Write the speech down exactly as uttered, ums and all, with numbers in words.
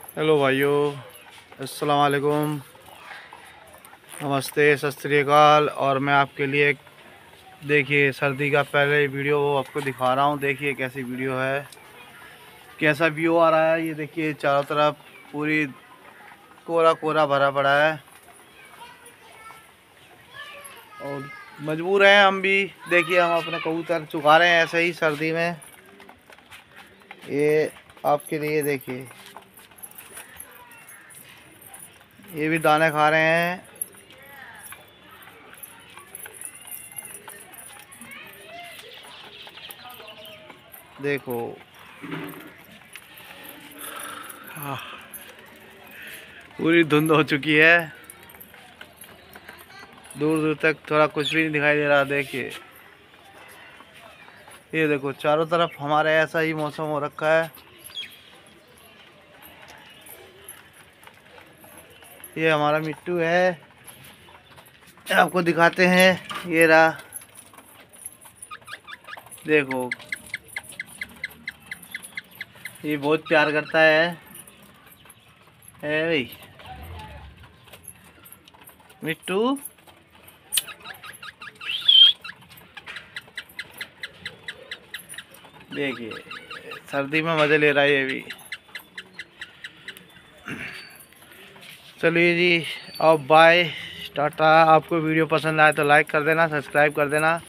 Hello भाइयों, अस्सलाम वालेकुम, नमस्ते, सत श्री अकाल। और मैं आपके लिए एक देखिए सर्दी का पहले वीडियो वो आपको दिखा रहा हूँ। देखिए कैसी वीडियो है, कैसा व्यू आ रहा है। ये देखिए चारों तरफ पूरी कोरा कोरा भरा पड़ा है और मजबूर हैं हम भी। देखिए हम अपने कबूतर चुका रहे हैं ऐसे ही सर्दी में। ये आपके लिए देखिए, ये भी दाने खा रहे हैं। देखो हाँ, पूरी धुंध हो चुकी है, दूर दूर तक थोड़ा कुछ भी नहीं दिखाई दे रहा। देखिए ये देखो चारों तरफ हमारे ऐसा ही मौसम हो रखा है। ये हमारा मिट्टू है, आपको दिखाते हैं। ये रहा, देखो ये बहुत प्यार करता है है भाई मिट्टू। देखिए सर्दी में मज़े ले रहा है ये भी। चलिए जी, अब बाय, टाटा। आपको वीडियो पसंद आए तो लाइक कर देना, सब्सक्राइब कर देना।